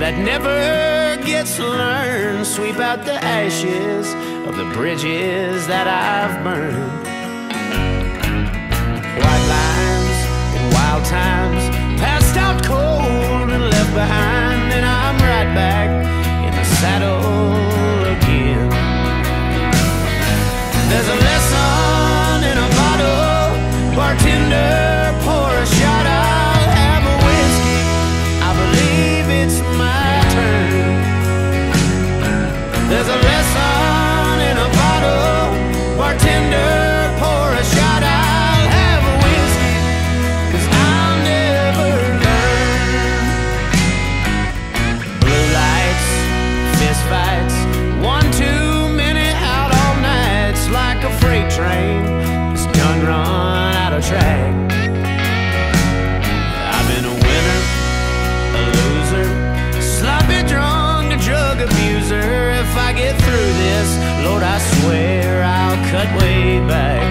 that never gets learned. Sweep out the ashes of the bridges that I've burned. White lines and wild times, passed out cold and left behind, and I'm right back in the saddle again. There's a lesson in a bottle, bartender, pour a shot, I'll have a whiskey, I believe it's my turn. There's a lesson in a bottle, bartender, pour a shot, I'll have a whiskey, 'cause I'll never learn. Blue lights, fist fights, one too many out all nights, like a freight train that's done run out of track. I've been a winner, a loser, sloppy drunk, a drug abuser. If I get through this, Lord, I swear I'll cut way back.